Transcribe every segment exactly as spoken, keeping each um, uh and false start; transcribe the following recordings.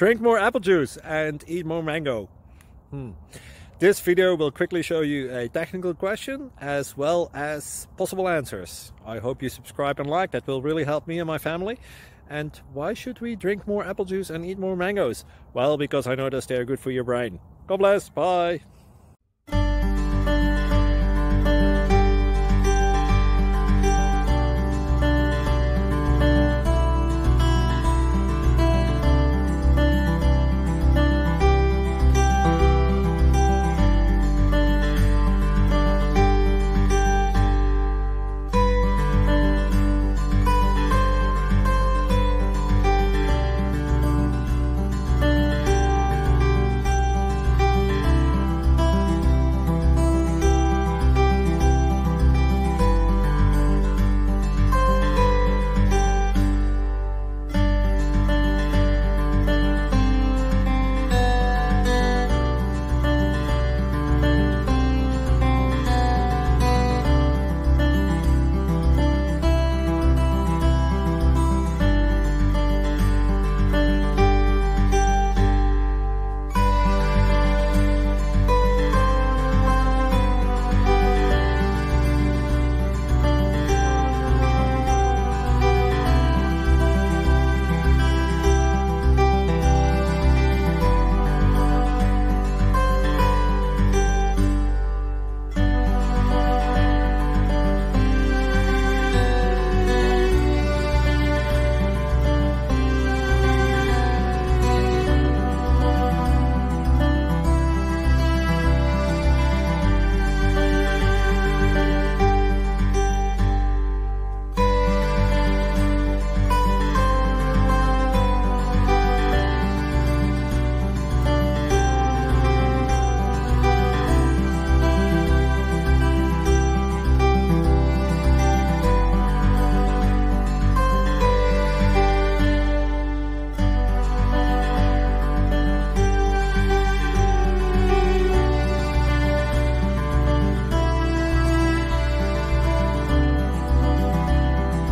Drink more apple juice and eat more mango. Hmm. This video will quickly show you a technical question as well as possible answers. I hope you subscribe and like, that will really help me and my family. And why should we drink more apple juice and eat more mangoes? Well, because I noticed they're good for your brain. God bless, bye!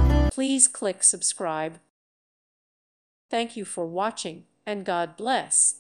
Please click subscribe. Thank you for watching, and God bless.